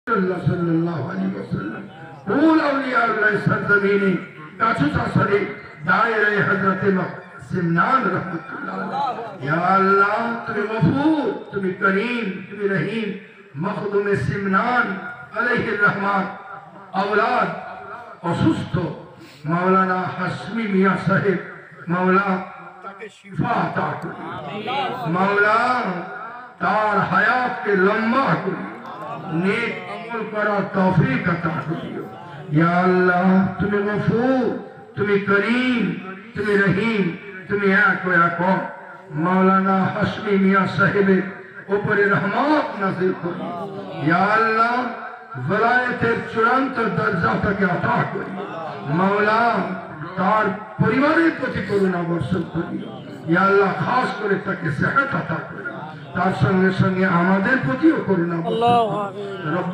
sallallahu alaihi wasallam all awliya Allah sarzamini kachuta sari daire hazrat simnan rahmatullah ya Allah tumi ghafur tumi kareem tumi rahim makhdum simnan alayhi rahmat aulad অসুস্থ মাওলানা হাসমি মিয়া সাহেব মাওলা তাকে শিফা আতা করুন মাওলা তার হায়াতকে লম্বা করুন नेक अमल करा तौफीक अता करियो या अल्लाह तुम्हें गफूर तुम्हें करीम तुम्हें रहीम तुम्हें आको मौलाना हसमी मियां साहिब ऊपर रहमत नाज़िल करो या अल्लाह वलायतेर चूड़ान्त दर्जा ताके अता करियो मौला तार परिवारेर प्रति करुणा बर्षण करियो या अल्लाह खास करे ताके सेहत अता करियो तार संगे संगे आमादेर प्रतिও করুণা